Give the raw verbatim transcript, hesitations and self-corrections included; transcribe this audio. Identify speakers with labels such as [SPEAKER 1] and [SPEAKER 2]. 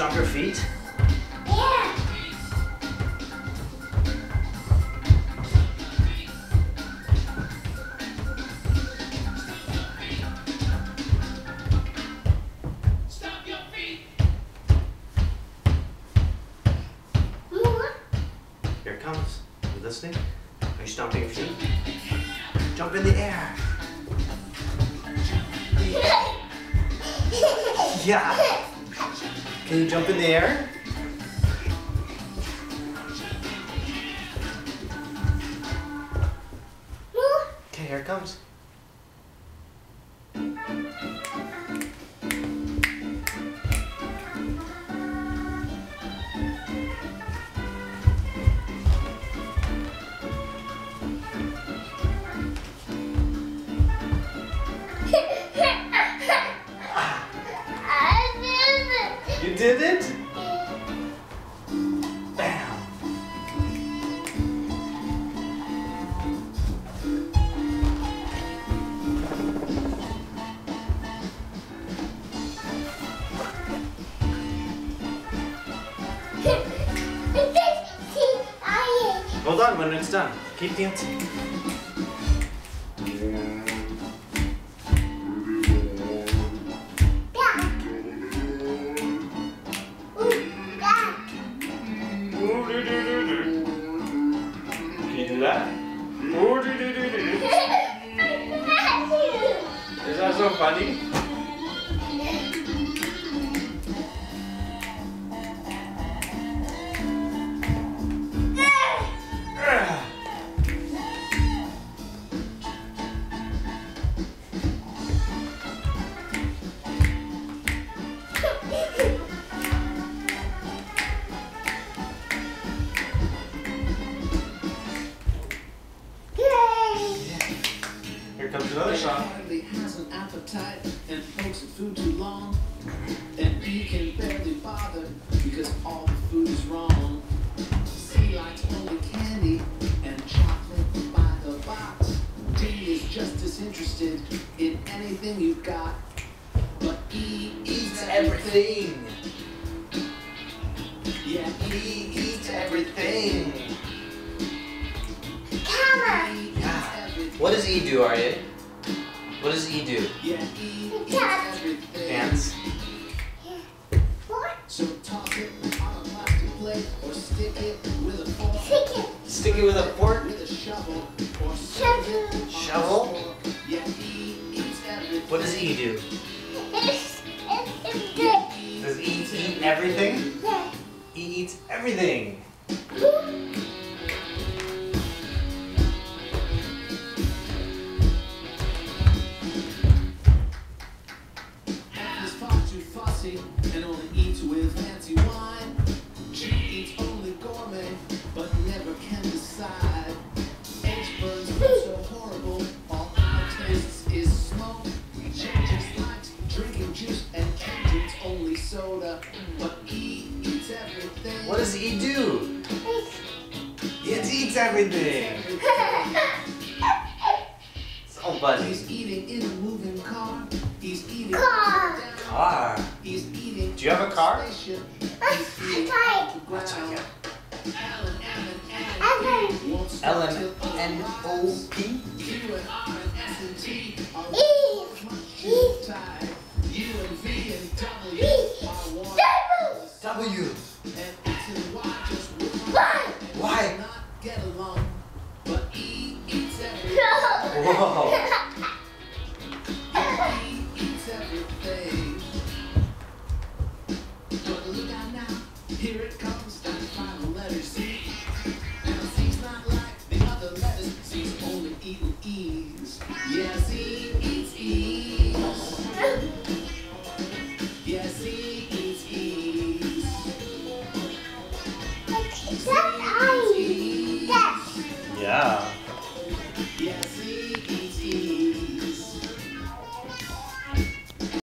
[SPEAKER 1] stomp your feet?
[SPEAKER 2] Yeah.
[SPEAKER 3] Stomp your feet.
[SPEAKER 1] Here it comes. You listening? Are you stomping your feet? Jump in the air. Yeah. Can you jump in the air? Okay, here it comes. You did it? Bam! Hold on when it's done. Keep dancing. Can you do that? Is that so funny? Here comes another song.
[SPEAKER 3] Hardly has an appetite and pokes at food too long, and he can barely bother because all the food is wrong. C likes only candy and chocolate by the box. D is just disinterested in anything you've got, but E eats everything. Yeah, E eats everything. E eats everything.
[SPEAKER 1] What does E do, Aryeh? What does E do?
[SPEAKER 3] Yeah, E eats everything.
[SPEAKER 1] Dance.
[SPEAKER 3] So toss it on a plastic plate or stick it with a fork.
[SPEAKER 2] Stick it.
[SPEAKER 1] Stick it with a fork?
[SPEAKER 3] With a shovel or serve it on a
[SPEAKER 1] Shovel?
[SPEAKER 3] fork. Yeah, E eats everything.
[SPEAKER 1] What does E do?
[SPEAKER 2] It's, it's, it's good.
[SPEAKER 1] Does E eat everything?
[SPEAKER 2] Yeah.
[SPEAKER 1] E eats everything.
[SPEAKER 3] F is far too fussy and only eats with fancy wine. G eats only gourmet but never can decide. H burns food so horrible, all I tastes is smoke. J just likes drinking juice and K drinks only soda. But E eats everything.
[SPEAKER 1] What does E do? It eats everything. So funny.
[SPEAKER 3] He's eating in a moving car. He's eating
[SPEAKER 2] Car.
[SPEAKER 3] down.
[SPEAKER 1] Car.
[SPEAKER 3] He's eating.
[SPEAKER 1] Do you have a car?
[SPEAKER 3] Spaceship.
[SPEAKER 2] I
[SPEAKER 3] He's eating
[SPEAKER 2] tried.
[SPEAKER 3] off the ground.
[SPEAKER 1] check it.
[SPEAKER 3] L and M and
[SPEAKER 2] Ellen.
[SPEAKER 3] N won't stop
[SPEAKER 1] L M
[SPEAKER 3] till all
[SPEAKER 1] N
[SPEAKER 3] rise.
[SPEAKER 1] O P.
[SPEAKER 3] Q and R and S and T are
[SPEAKER 2] E.
[SPEAKER 3] much
[SPEAKER 2] E.
[SPEAKER 3] too tied. U and V and W
[SPEAKER 2] E.
[SPEAKER 3] are one.
[SPEAKER 1] W.
[SPEAKER 3] And X and Y just wouldn't
[SPEAKER 2] Why?
[SPEAKER 1] Why?
[SPEAKER 3] not get along. But E eats everything.
[SPEAKER 1] Whoa.
[SPEAKER 3] E eats everything. But look out now, here it comes, that final letter C. And C's not like the other letters, C's only eating E's. Yeah, C eats E's. Yeah, C